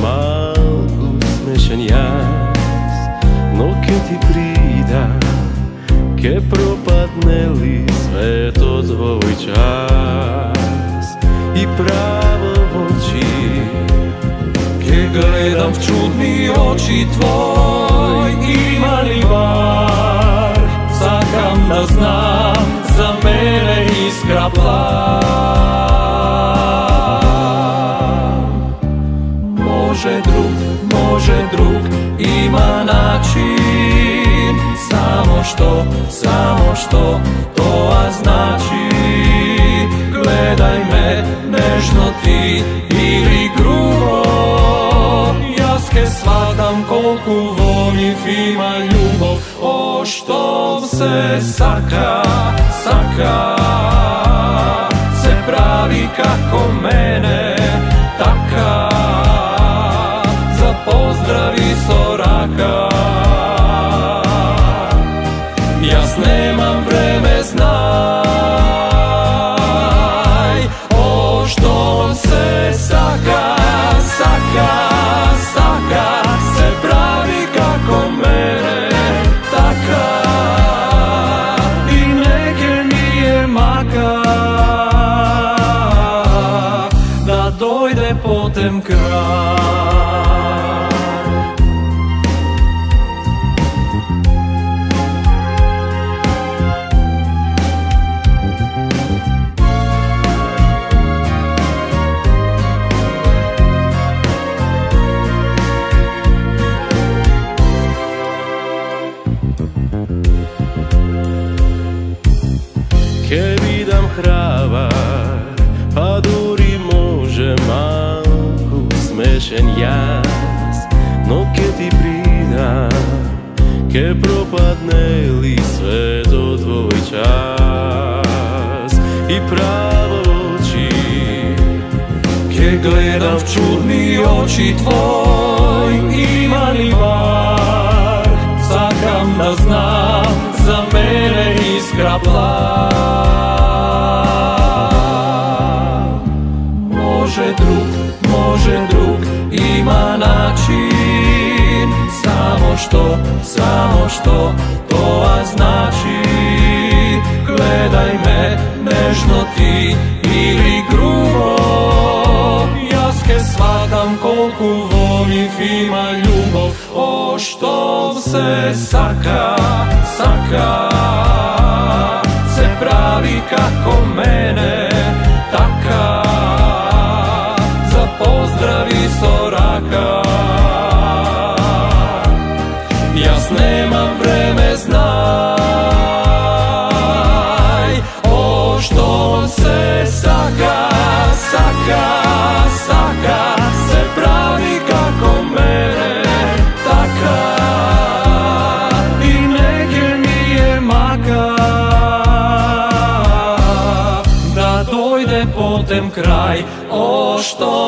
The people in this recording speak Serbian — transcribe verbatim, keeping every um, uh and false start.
malku smešen jaz, no ke ti prida, ke propadne li sveto tvoj čas. I pravo v oči, ke gledam v čudni oči tvoj, ima li var, sakam da znam, za mene iskra plan. Može drug, može drug, ima način, samo što, samo što to a znači. Gledaj me nežno ti ili grubo, jaske shvatam kolku volim ima ljubov. O što se saka, saka, se pravi kako mene, taka, za pozdravi soraka. Jas nemam vreme, znaj, o što se saka, saka, saka, se pravi kako mene, taka, i neke mi je maka, da dojde potem kraj. Ke vidam hrabar, pa duri može malku smešen jaz, no ke ti prida, ke propadne li sveto tvoj čas. I pravo oči, ke gledam v čudni oči tvoj, ima li var, sakam da znam, za mene iskra plan. Može drug, može drug, ima način, samo što, samo što to a znači. Gledaj me nežno ti ili grubo, jaske shvatam kolku volim ima ljubov. O što se saka, saka, se pravi kako mene, taka, za pozdravi soraka. Jas nemam vreme, znaj, o što se saka, saka, saka, se pravi kako mene, taka, i neke mi je maka, da dojde potem kraj. O što